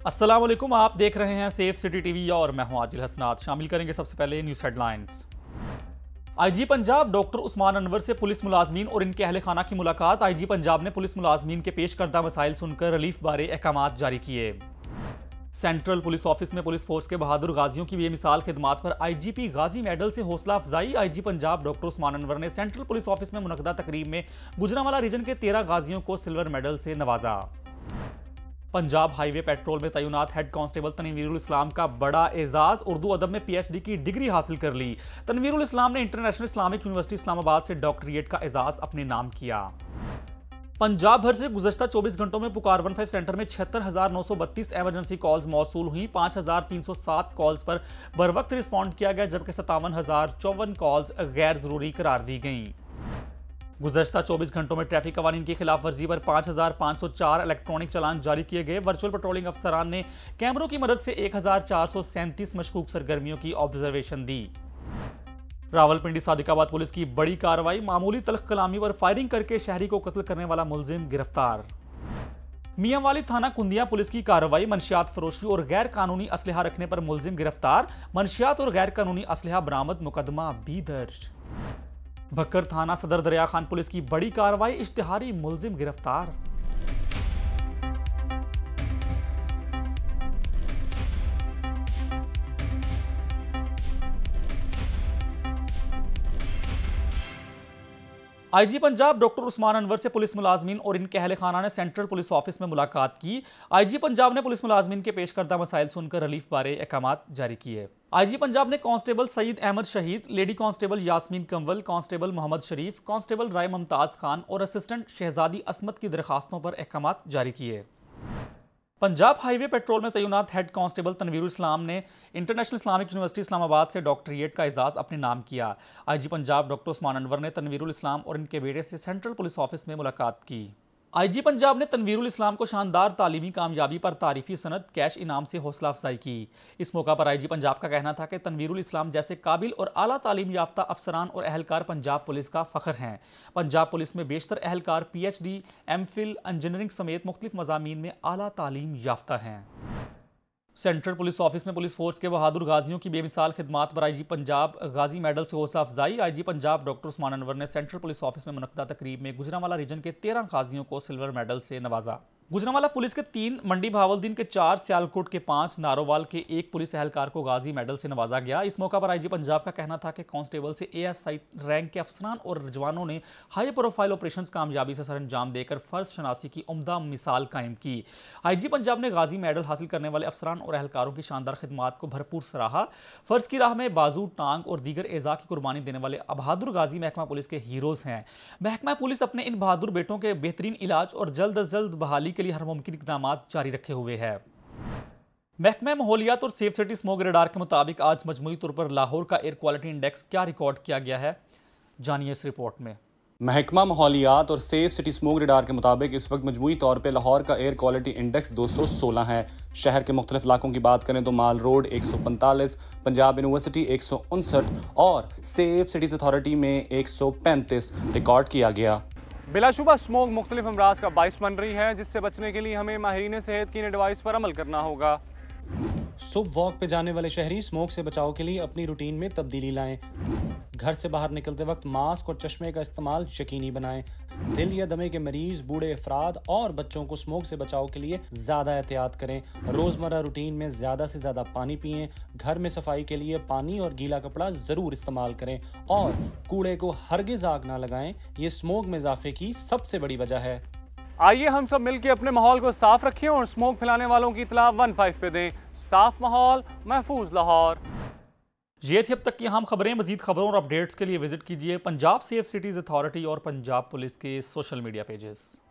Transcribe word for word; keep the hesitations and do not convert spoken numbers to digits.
अस्सलाम वालेकुम, आप देख रहे हैं सेफ सिटी टीवी और मैं हूं आजिल हसनात। शामिल करेंगे सबसे पहले news headlines. IG Punjab doctor Usman Anwar से पुलिस मुलाजमीन और इनके अहल खाना की मुलाकात। आईजी पंजाब ने पुलिस मुलाजमीन के पेश करदा मसाइल सुनकर रिलीफ बारे अहकामात जारी किए। सेंट्रल पुलिस ऑफिस में पुलिस फोर्स के बहादुर गाजियों की बेमिसाल खिदमात पर आईजीपी गाजी मेडल से हौसला अफजाई। आईजी पंजाब डॉक्टर उस्मान अनवर ने सेंट्रल पुलिस ऑफिस में मुनक्कदा तकरीब में गुजरांवाला रीजन के तेरह गाजियों को सिल्वर मेडल से नवाजा। पंजाब हाईवे पेट्रोल में तैनात हेड कांस्टेबल तनवीरुल इस्लाम का बड़ा एजाज, उर्दू अदब में पीएचडी की डिग्री हासिल कर ली। तनवीरुल इस्लाम ने इंटरनेशनल इस्लामिक यूनिवर्सिटी इस्लामाबाद से डॉक्टरेट का एजाज अपने नाम किया। पंजाब भर से गुज़श्ता चौबीस घंटों में पुकार वन फाइव सेंटर में छिहत्तर हजार नौ सौ बत्तीस एमरजेंसी कॉल्स मौसूल हुई। पांच हजार तीन सौ सात कॉल्स पर बर वक्त रिस्पॉन्ड किया गया, जबकि सत्तावन हजार चौवन कॉल्स गैर जरूरी करार दी गई। गुज़श्ता चौबीस घंटों में ट्रैफिक कवानीन की खिलाफ वर्जी पर पांच हजार पांच सौ चार इलेक्ट्रॉनिक चालान जारी किए गए। वर्चुअल पेट्रोलिंग अफसरान ने कैमरों की मदद से एक हजार चार सौ सैंतीस मशकूक सरगर्मियों की ऑब्जर्वेशन दी। रावलपिंडी सादिकाबाद पुलिस की बड़ी कार्रवाई, मामूली तल्ख कलामी पर फायरिंग करके शहरी को कत्ल करने वाला मुलजिम गिरफ्तार। मियांवाली थाना कुंदिया पुलिस की कार्रवाई, मनशियात फरोशी और गैर कानूनी असलहा रखने पर मुलजिम गिरफ्तार। मनशियात और गैर कानूनी असलहा बरामद, मुकदमा भी दर्ज। भक्कर थाना सदर दरिया खान पुलिस की बड़ी कार्रवाई, इश्तिहारी मुलजिम गिरफ्तार। आईजी पंजाब डॉक्टर उस्मान अनवर से पुलिस मुलाजमीन और इनके अहल खाना ने सेंट्रल पुलिस ऑफिस में मुलाकात की। आईजी पंजाब ने पुलिस मुलाजमीन के पेश करदा मसाइल सुनकर रिलीफ बारे अहकामात जारी किए। आईजी पंजाब ने कांस्टेबल सईद अहमद शहीद, lady constable Yasmeen Kanwal, constable Muhammad Sharif, constable Rai Mumtaz Khan और असिस्टेंट शहजादी असमत की दरखास्तों पर अहकामात जारी किए। पंजाब हाईवे पेट्रोल में तैनात हेड कांस्टेबल तनवीरुल इस्लाम ने इंटरनेशनल इस्लामिक यूनिवर्सिटी इस्लामाबाद से डॉक्टरेट का एजाज अपने नाम किया। आईजी पंजाब डॉक्टर उस्मान अनवर ने तनवीरुल इस्लाम और इनके बेटे से सेंट्रल पुलिस ऑफिस में मुलाकात की। आईजी पंजाब ने तनवीरुल इस्लाम को शानदार तालीमी कामयाबी पर तारीफी सनद कैश इनाम से हौसला अफजाई की। इस मौका पर आईजी पंजाब का कहना था कि तनवीरुल इस्लाम जैसे काबिल और आला तालीम याफ्ता अफसरान और अहलकार पंजाब पुलिस का फख्र हैं। पंजाब पुलिस में बेशतर अहलकार पीएचडी, एमफिल, इंजीनियरिंग समेत मुख्तलिफ मज़ामीन में आला तालीम याफ्ता हैं। सेंट्रल पुलिस ऑफिस में पुलिस फोर्स के बहादुर गाजियों की बेमिसाल खिदमात पर आईजी पंजाब गाजी मेडल से हौसला अफजाई। आईजी पंजाब डॉक्टर उस्मान अनवर ने सेंट्रल पुलिस ऑफिस में मुनक्कदा तकरीब में गुजरांवाला रीजन के तेरह गाजियों को सिल्वर मेडल से नवाजा। गुजरांवाला पुलिस के तीन, मंडी बहावलदीन के चार, सियालकोट के पांच, नारोवाल के एक पुलिस एहलकार को गाजी मेडल से नवाजा गया। इस मौका पर आईजी पंजाब का कहना था कि कांस्टेबल से एएसआई रैंक के अफसरान और जवानों ने हाई प्रोफाइल ऑपरेशंस कामयाबी से सरअंजाम देकर फर्ज शनासी की उम्दा मिसाल कायम की। आईजी पंजाब ने गाजी मेडल हासिल करने वाले अफसरान और एहलकारों की शानदार खिदमात को भरपूर सराहा। फर्ज की राह में बाजू, टांग और दीगर एज़ा की कुर्बानी देने वाले बहादुर गाजी महकमा पुलिस के हीरोज हैं। महकमा पुलिस अपने इन बहादुर बेटों के बेहतरीन इलाज और जल्द अज जल्द बहाली के लिए हर मुमकिन इक़दाम जारी रखे हुए है। महकमा माहौलियात और सेफ सिटी स्मोक रडार के मुताबिक आज मजमूई तौर पर लाहौर का एयर क्वालिटी इंडेक्स क्या रिकॉर्ड किया गया है, जानिए इस रिपोर्ट में। महकमा माहौलियात और सेफ सिटी स्मोक रडार के मुताबिक इस वक्त मजमूई तौर पर लाहौर का एयर क्वालिटी इंडेक्स दो सौ सोलह है। शहर के मुख्तलिफ इलाकों की बात करें तो माल रोड एक सौ पैंतालीस, पंजाब यूनिवर्सिटी एक सौ उनसठ और सेफ सिटीज अथॉरिटी में एक सौ पैंतीस रिकॉर्ड किया गया। बिलाशुबा स्मोक मुख्तलिफ अमराज का बाइस बन रही है, जिससे बचने के लिए हमें माहिरीन सेहत की एडवाइस पर अमल करना होगा। सुबह वॉक पे जाने वाले शहरी स्मोक से बचाव के लिए अपनी रूटीन में तब्दीली लाएं। घर से बाहर निकलते वक्त मास्क और चश्मे का इस्तेमाल यकीनी बनाएं। दिल या दमे के मरीज, बूढ़े अफराद और बच्चों को स्मोक से बचाव के लिए ज्यादा एहतियात करें। रोजमर्रा रूटीन में ज्यादा से ज्यादा पानी पिएं। घर में सफाई के लिए पानी और गीला कपड़ा जरूर इस्तेमाल करें और कूड़े को हरगिज आग ना लगाएं। ये स्मोक में इजाफे की सबसे बड़ी वजह है। आइए हम सब मिलकर अपने माहौल को साफ रखें और स्मोक फैलाने वालों की इतला वन फाइव पे दें। साफ माहौल, महफूज लाहौर। ये थी अब तक की अहम खबरें। मजीद खबरों और अपडेट्स के लिए विजिट कीजिए पंजाब सेफ सिटीज अथॉरिटी और पंजाब पुलिस के सोशल मीडिया पेजेस।